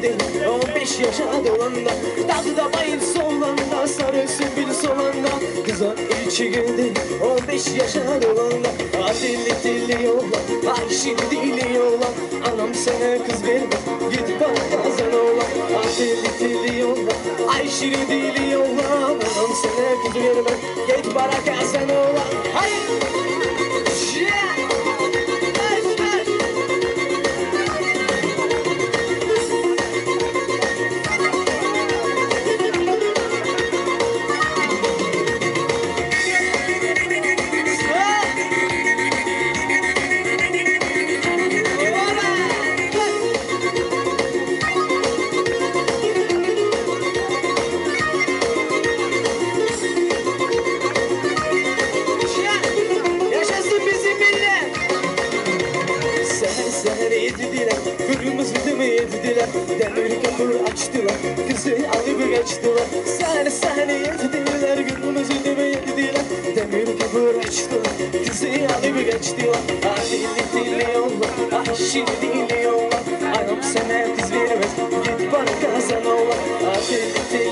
geldi 15 yaşa dolanda, tadı da bayır solanda, sarı sümbül solanda. Kıza içi geldi 15 yaşa dolanda, dilli dilli yolla, ay şimdi dili yolla. Anam sana kız vermez, git bana kazan oğlan. Dilli dilli yolla, ay şimdi dili yolla. Anam sana kız vermez, git bana kazan oğlan. Hayır. Kırmızı düğme yediler, demir kapı açtılar, kızı alıp geçtiler. Seni yediler, kırmızı düğme yediler, demir kapı açtılar, kızı alıp geçtiler. Dilli dilli yolla, şimdi dilli yolla. Anam sana kız vermez, git bana kazan oğlan. Dilli dilli